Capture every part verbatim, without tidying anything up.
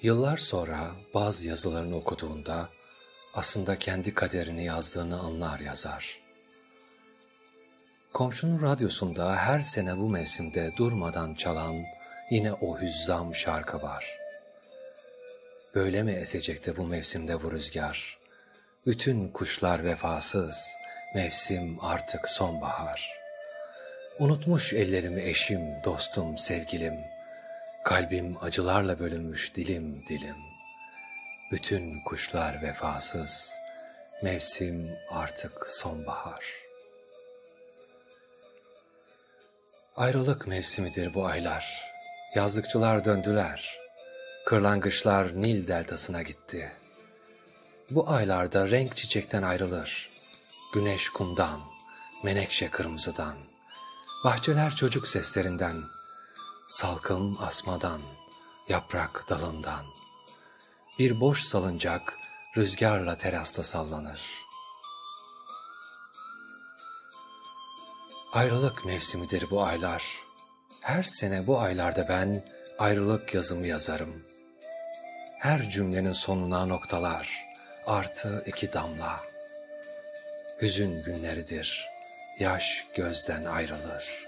Yıllar sonra bazı yazılarını okuduğunda aslında kendi kaderini yazdığını anlar yazar. Komşunun radyosunda her sene bu mevsimde durmadan çalan yine o hüzzam şarkı var. Böyle mi esecekti bu mevsimde bu rüzgar? Bütün kuşlar vefasız, mevsim artık sonbahar. Unutmuş ellerimi eşim, dostum, sevgilim. Kalbim acılarla bölünmüş dilim dilim. Bütün kuşlar vefasız, mevsim artık sonbahar. Ayrılık mevsimidir bu aylar. Yazlıkçılar döndüler. Kırlangıçlar Nil deltasına gitti. Bu aylarda renk çiçekten ayrılır. Güneş kumdan, menekşe kırmızıdan. Bahçeler çocuk seslerinden. Salkım asmadan, yaprak dalından. Bir boş salıncak rüzgarla terasta sallanır. Ayrılık mevsimidir bu aylar. Her sene bu aylarda ben ayrılık yazımı yazarım. Her cümlenin sonuna noktalar, artı iki damla. Hüzün günleridir, yaş gözden ayrılır.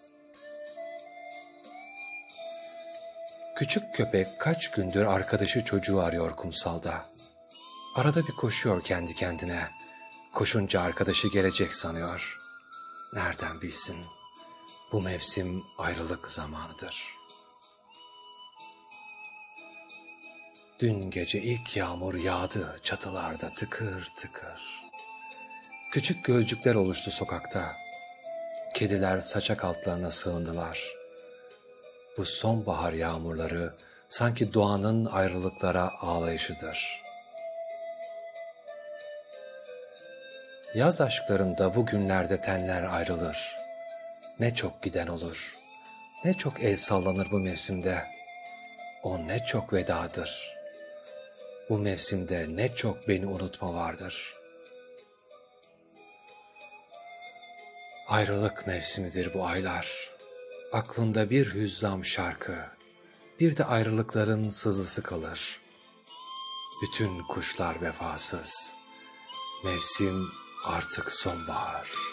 Küçük köpek kaç gündür arkadaşı çocuğu arıyor kumsalda. Arada bir koşuyor kendi kendine. Koşunca arkadaşı gelecek sanıyor. Nereden bilsin? Bu mevsim ayrılık zamanıdır. Dün gece ilk yağmur yağdı çatılarda tıkır tıkır. Küçük gölcükler oluştu sokakta. Kediler saçak altlarına sığındılar. Bu sonbahar yağmurları sanki doğanın ayrılıklara ağlayışıdır. Yaz aşklarında bu günlerde tenler ayrılır. Ne çok giden olur, ne çok el sallanır bu mevsimde. O ne çok vedadır. Bu mevsimde ne çok beni unutma vardır. Ayrılık mevsimidir bu aylar. Aklımda bir hüzzam şarkı, bir de ayrılıkların sızısı kalır. Bütün kuşlar vefasız, mevsim artık sonbahar.